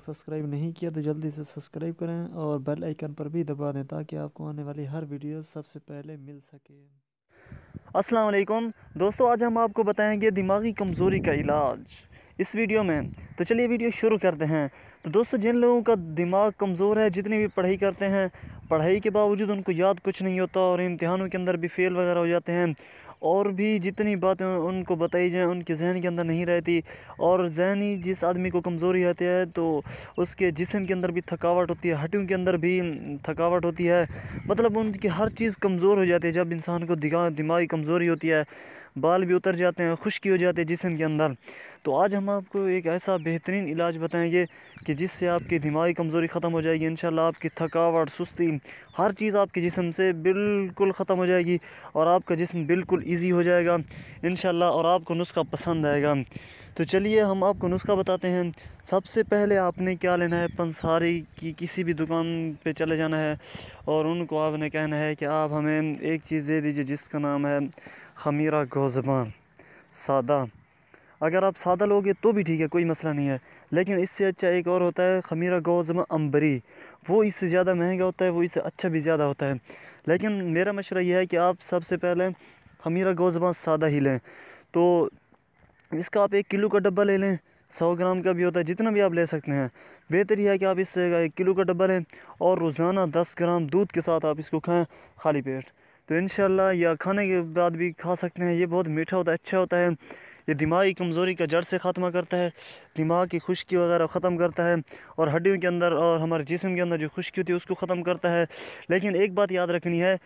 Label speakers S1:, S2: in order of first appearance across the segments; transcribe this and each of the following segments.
S1: Subscribe नहीं किया तो जल्दी से सब्सक्राइब करें और बेल आइकन पर भी दबा दें ताकि आपको आने वाली हर वीडियो सबसे पहले मिल सके।
S2: अस्सलाम वालेकुम दोस्तों, आज हम आपको बताएंगे दिमागी कमज़ोरी का इलाज इस वीडियो में। तो चलिए वीडियो शुरू करते हैं। तो दोस्तों, जिन लोगों का दिमाग कमज़ोर है, जितनी भी पढ़ाई करते हैं, पढ़ाई के बावजूद उनको याद कुछ नहीं होता और इम्तिहानों के अंदर भी फ़ेल वगैरह हो जाते हैं, और भी जितनी बातें उनको बताई जाएँ उनके जहन के अंदर नहीं रहती, और जहनी जिस आदमी को कमज़ोरी रहती है तो उसके जिस्म के अंदर भी थकावट होती है, हड्डियों के अंदर भी थकावट होती है, मतलब उनकी हर चीज़ कमज़ोर हो जाती है। जब इंसान को दिमागी कमज़ोरी होती है, बाल भी उतर जाते हैं, खुश्की हो जाती है जिस्म के अंदर। तो आज हम आपको एक ऐसा बेहतरीन इलाज बताएंगे कि जिससे आपकी दिमागी कमज़ोरी ख़त्म हो जाएगी। इंशाल्लाह आपकी थकावट, सुस्ती, हर चीज़ आपके जिस्म से बिल्कुल ख़त्म हो जाएगी और आपका जिस्म बिल्कुल ईजी हो जाएगा इंशाल्लाह, और आपको नुस्खा पसंद आएगा। तो चलिए हम आपको नुस्खा बताते हैं। सबसे पहले आपने क्या लेना है, पंसारी की किसी भी दुकान पे चले जाना है और उनको आपने कहना है कि आप हमें एक चीज़ दे दीजिए जिसका नाम है खमीरा गोज़बान सादा। अगर आप सादा लोगे तो भी ठीक है, कोई मसला नहीं है, लेकिन इससे अच्छा एक और होता है खमीरा गोज़बान अंबरी। वो इससे ज़्यादा महंगा होता है, वो इससे अच्छा भी ज़्यादा होता है, लेकिन मेरा मशवरा यह है कि आप सबसे पहले खमीरा गोज़बान सादा ही लें। तो इसका आप 1 किलो का डब्बा ले लें, 100 ग्राम का भी होता है, जितना भी आप ले सकते हैं। बेहतर यह है कि आप इससे 1 किलो का डब्बा लें और रोज़ाना 10 ग्राम दूध के साथ आप इसको खाएं खाली पेट। तो इंशाल्लाह, या खाने के बाद भी खा सकते हैं। ये बहुत मीठा होता है, अच्छा होता है। ये दिमागी कमज़ोरी का जड़ से ख़त्म करता है, दिमाग की खुश्की वगैरह ख़त्म करता है, और हड्डियों के अंदर और हमारे जिस्म के अंदर जो खुश्की होती है उसको ख़त्म करता है। लेकिन एक बात याद रखनी है,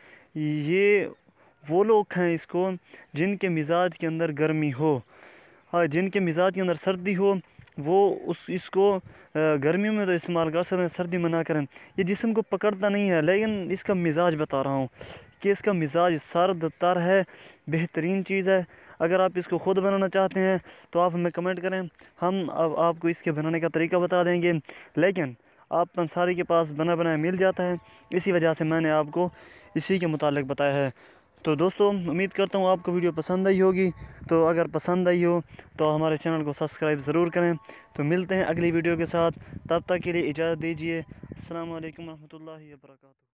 S2: ये वो लोग खाएँ इसको जिनके मिजाज के अंदर गर्मी हो। हाँ, जिनके मिजाज के अंदर सर्दी हो वो इसको गर्मियों में तो इस्तेमाल कर सकते हैं, सर्दी में ना करें। ये जिस्म को पकड़ता नहीं है, लेकिन इसका मिजाज बता रहा हूँ कि इसका मिजाज सर्द तर है, बेहतरीन चीज़ है। अगर आप इसको ख़ुद बनाना चाहते हैं तो आप हमें कमेंट करें, हम अब आपको इसके बनाने का तरीका बता देंगे। लेकिन आप पंसारी के पास बना बनाया मिल जाता है, इसी वजह से मैंने आपको इसी के मुतालिक बताया है। तो दोस्तों, उम्मीद करता हूँ आपको वीडियो पसंद आई होगी। तो अगर पसंद आई हो तो हमारे चैनल को सब्सक्राइब ज़रूर करें। तो मिलते हैं अगली वीडियो के साथ, तब तक के लिए इजाज़त दीजिए। अस्सलाम वालेकुम रहमतुल्लाहि व बरकातुहू।